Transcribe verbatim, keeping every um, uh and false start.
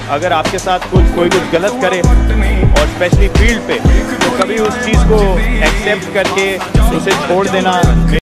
अगर आपके साथ कुछ कोई कुछ गलत करे और स्पेशली फील्ड पे, तो कभी उस चीज़ को एक्सेप्ट करके उसे छोड़ देना